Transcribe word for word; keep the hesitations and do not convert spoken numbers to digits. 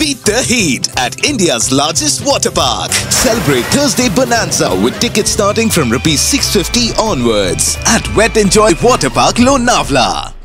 Beat the heat at India's largest water park. Celebrate Thursday Bonanza with tickets starting from rupees six fifty onwards at WetNJoy Water Park, Lonavala.